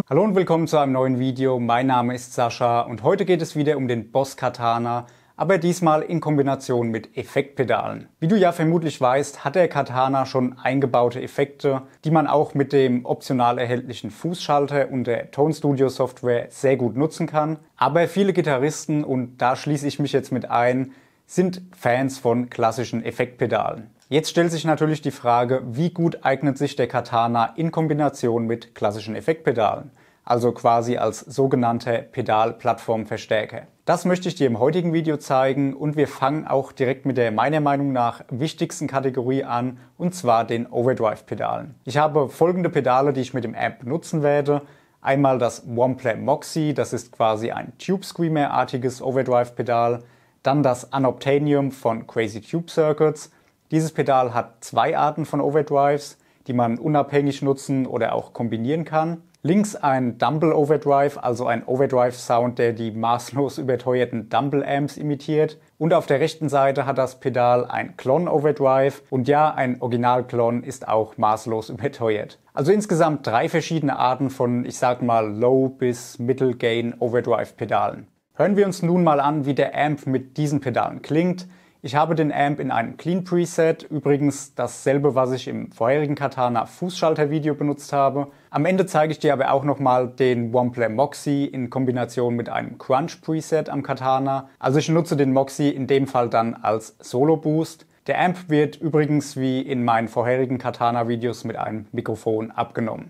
Hallo und willkommen zu einem neuen Video. Mein Name ist Sascha und heute geht es wieder um den Boss Katana, aber diesmal in Kombination mit Effektpedalen. Wie du ja vermutlich weißt, hat der Katana schon eingebaute Effekte, die man auch mit dem optional erhältlichen Fußschalter und der Tone Studio Software sehr gut nutzen kann. Aber viele Gitarristen, und da schließe ich mich jetzt mit ein, sind Fans von klassischen Effektpedalen. Jetzt stellt sich natürlich die Frage, wie gut eignet sich der Katana in Kombination mit klassischen Effektpedalen, also quasi als sogenannter Pedal-Plattform-Verstärker. Das möchte ich dir im heutigen Video zeigen und wir fangen auch direkt mit der meiner Meinung nach wichtigsten Kategorie an, und zwar den Overdrive-Pedalen. Ich habe folgende Pedale, die ich mit dem Amp benutzen werde. Einmal das Wampler Moxie, das ist quasi ein Tube Screamer-artiges Overdrive-Pedal. Dann das Unobtainium von Crazy Tube Circuits. Dieses Pedal hat zwei Arten von Overdrives, die man unabhängig nutzen oder auch kombinieren kann. Links ein Dumble Overdrive, also ein Overdrive-Sound, der die maßlos überteuerten Dumble Amps imitiert. Und auf der rechten Seite hat das Pedal ein Klon Overdrive. Und ja, ein Original-Klon ist auch maßlos überteuert. Also insgesamt drei verschiedene Arten von, ich sag mal, Low- bis Mittel-Gain Overdrive-Pedalen. Hören wir uns nun mal an, wie der Amp mit diesen Pedalen klingt. Ich habe den Amp in einem Clean Preset, übrigens dasselbe, was ich im vorherigen Katana Fußschalter-Video benutzt habe. Am Ende zeige ich dir aber auch nochmal den Wampler Moxie in Kombination mit einem Crunch Preset am Katana. Also ich nutze den Moxie in dem Fall dann als Solo Boost. Der Amp wird übrigens wie in meinen vorherigen Katana-Videos mit einem Mikrofon abgenommen.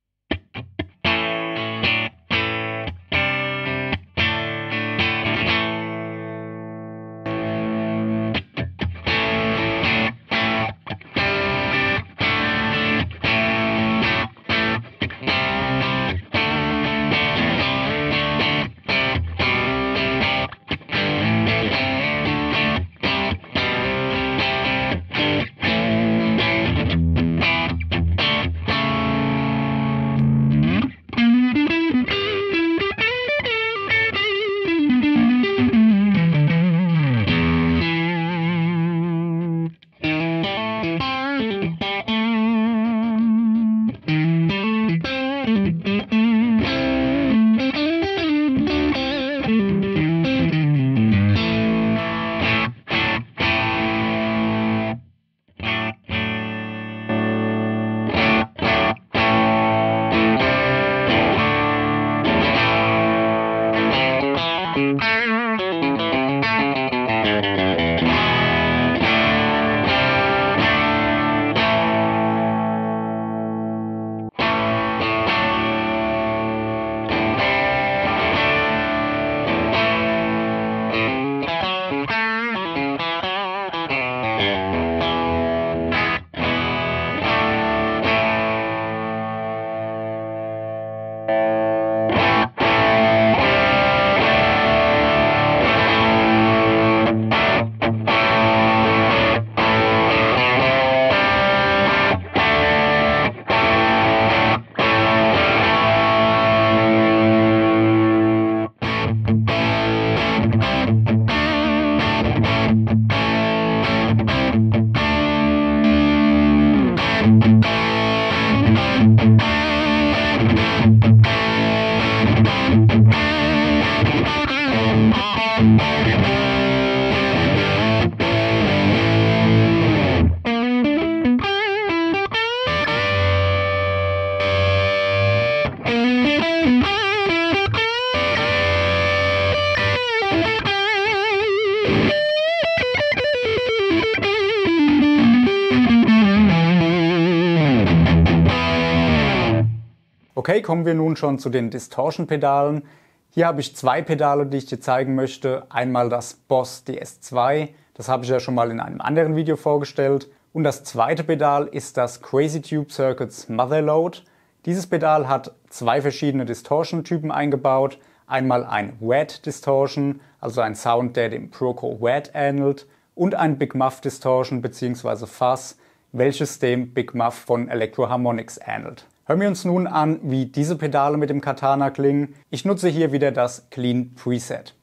Okay, kommen wir nun schon zu den Distortion-Pedalen. Hier habe ich zwei Pedale, die ich dir zeigen möchte. Einmal das Boss DS2, das habe ich ja schon mal in einem anderen Video vorgestellt. Und das zweite Pedal ist das Crazy Tube Circuits Motherload. Dieses Pedal hat zwei verschiedene Distortion-Typen eingebaut. Einmal ein Wet Distortion, also ein Sound, der dem Proco Wet ähnelt, und ein Big Muff Distortion bzw. Fuzz, welches dem Big Muff von Electro Harmonix ähnelt. Hören wir uns nun an, wie diese Pedale mit dem Katana klingen. Ich nutze hier wieder das Clean Preset.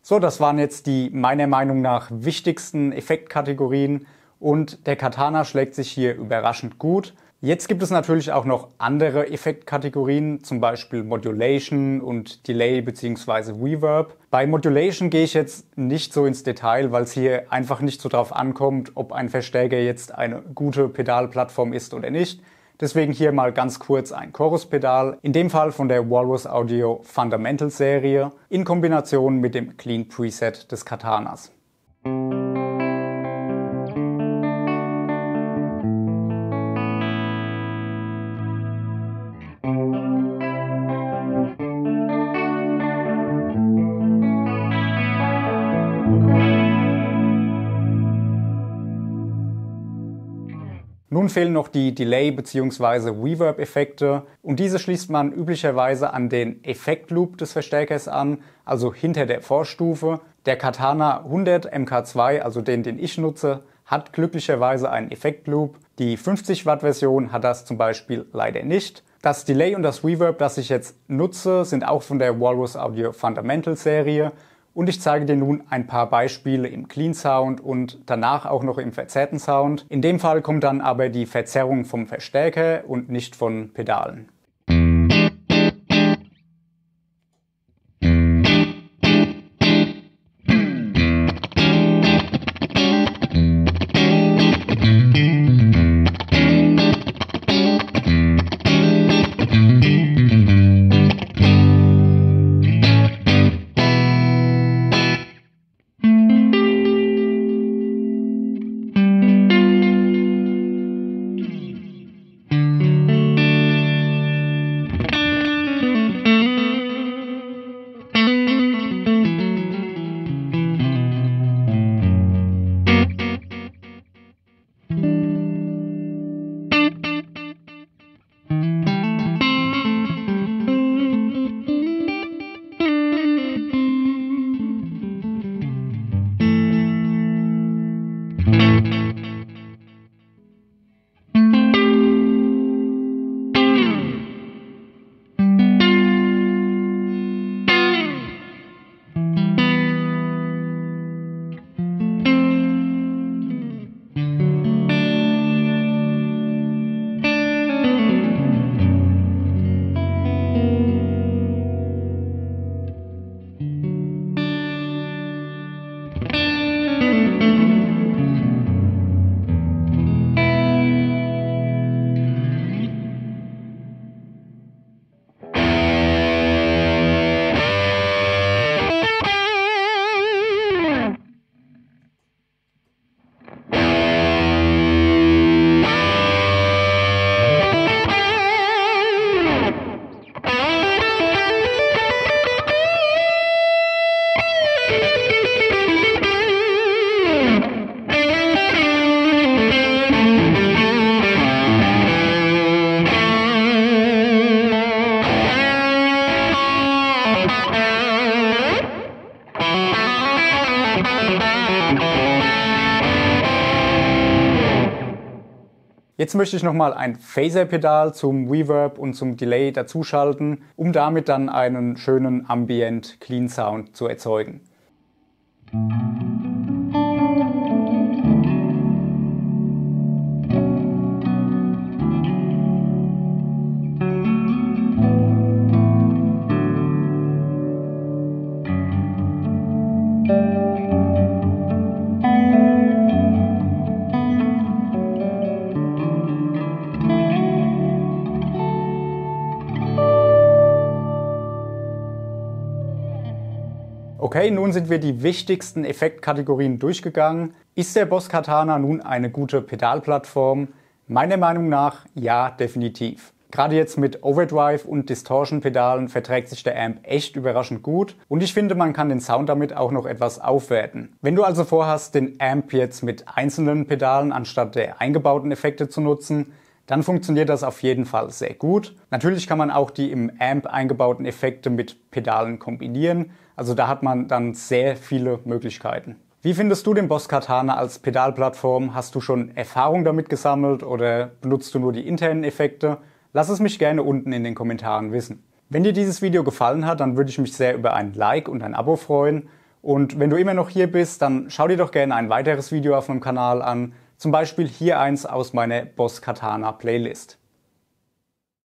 So, das waren jetzt die meiner Meinung nach wichtigsten Effektkategorien und der Katana schlägt sich hier überraschend gut. Jetzt gibt es natürlich auch noch andere Effektkategorien, zum Beispiel Modulation und Delay bzw. Reverb. Bei Modulation gehe ich jetzt nicht so ins Detail, weil es hier einfach nicht so drauf ankommt, ob ein Verstärker jetzt eine gute Pedalplattform ist oder nicht. Deswegen hier mal ganz kurz ein Chorus-Pedal, in dem Fall von der Walrus Audio Fundamental Serie, in Kombination mit dem Clean Preset des Katanas. Nun fehlen noch die Delay- bzw. Reverb-Effekte und diese schließt man üblicherweise an den Effektloop des Verstärkers an, also hinter der Vorstufe. Der Katana 100 Mk2, also den ich nutze, hat glücklicherweise einen Effektloop. Die 50 Watt Version hat das zum Beispiel leider nicht. Das Delay und das Reverb, das ich jetzt nutze, sind auch von der Walrus Audio Fundamental Serie. Und ich zeige dir nun ein paar Beispiele im Clean Sound und danach auch noch im verzerrten Sound. In dem Fall kommt dann aber die Verzerrung vom Verstärker und nicht von Pedalen. Jetzt möchte ich nochmal ein Phaser-Pedal zum Reverb und zum Delay dazuschalten, um damit dann einen schönen Ambient Clean Sound zu erzeugen. Okay, nun sind wir die wichtigsten Effektkategorien durchgegangen. Ist der Boss Katana nun eine gute Pedalplattform? Meiner Meinung nach ja, definitiv. Gerade jetzt mit Overdrive und Distortion-Pedalen verträgt sich der Amp echt überraschend gut und ich finde, man kann den Sound damit auch noch etwas aufwerten. Wenn du also vorhast, den Amp jetzt mit einzelnen Pedalen anstatt der eingebauten Effekte zu nutzen, dann funktioniert das auf jeden Fall sehr gut. Natürlich kann man auch die im Amp eingebauten Effekte mit Pedalen kombinieren, also da hat man dann sehr viele Möglichkeiten. Wie findest du den Boss Katana als Pedalplattform? Hast du schon Erfahrung damit gesammelt oder benutzt du nur die internen Effekte? Lass es mich gerne unten in den Kommentaren wissen. Wenn dir dieses Video gefallen hat, dann würde ich mich sehr über ein Like und ein Abo freuen. Und wenn du immer noch hier bist, dann schau dir doch gerne ein weiteres Video auf meinem Kanal an, zum Beispiel hier eins aus meiner Boss Katana Playlist.